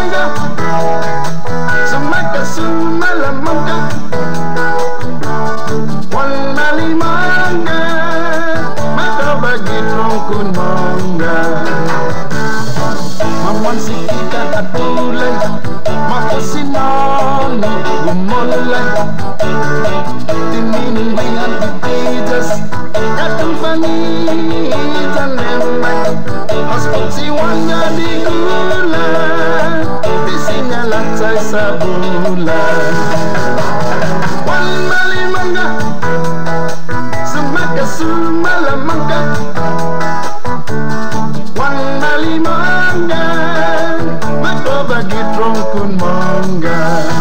mangga, semaka sumala mangga, wan mali mangga, maka bagi trongkun mangga. Mamon sikikan atulay, makasinan gumulay, tinindihan titidas, katong pangitan lemay, haspag siwanya di gulan, di sinyalatay sa bulan. Wan mali mangga, semaka sumala mangga, wan mali mangga, maka bagi trongkun mangga.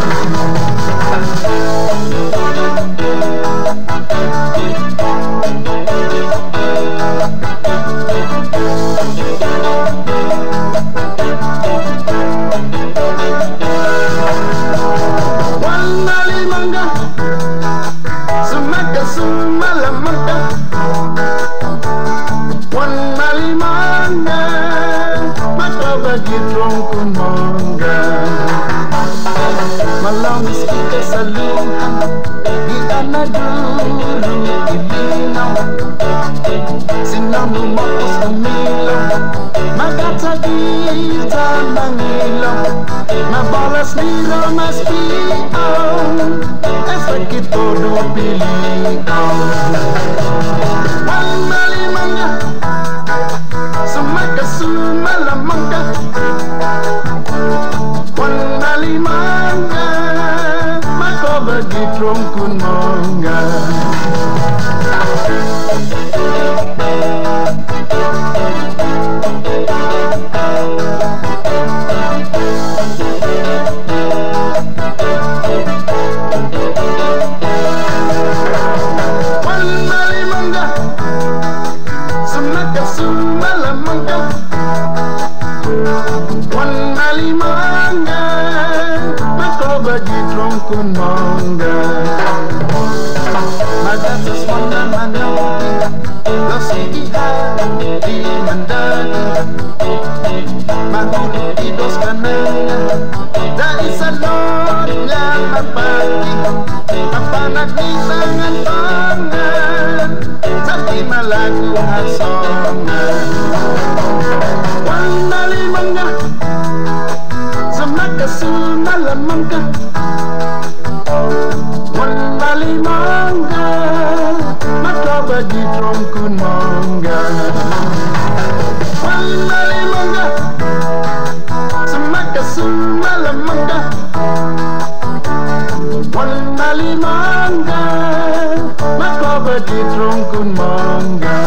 Wan mali mangga, semaka sumala mangga, wan mali mangga, maka bagi trongkun mangga. Malangis kita sa luhan, di anaduro ilinaw, sinang lumapos ang milaw, magatagita ng ilaw, mabalas nila mas piaw, efek todo piliaw. Wan mali mangga, semaka sumala mangga, wan mali mangga, maka bagi trongkun mangga. Wan mali mangga, semaka sumala mangga, wan mali mangga, maka bagi trongkun mangga. Magatas wanda manawti, lasigi di mandagi, mahulog idos kananga, dahil sa lord niya mapati, mapanagnitangan pangan, sa di malago hasongan. Wan mali mangga, semaka sumala mangga, wan mali mangga, maka bagi trongkun mangga. Wan mali mangga, semaka sumala mangga, wan mali mangga, maka bagi trongkun mangga.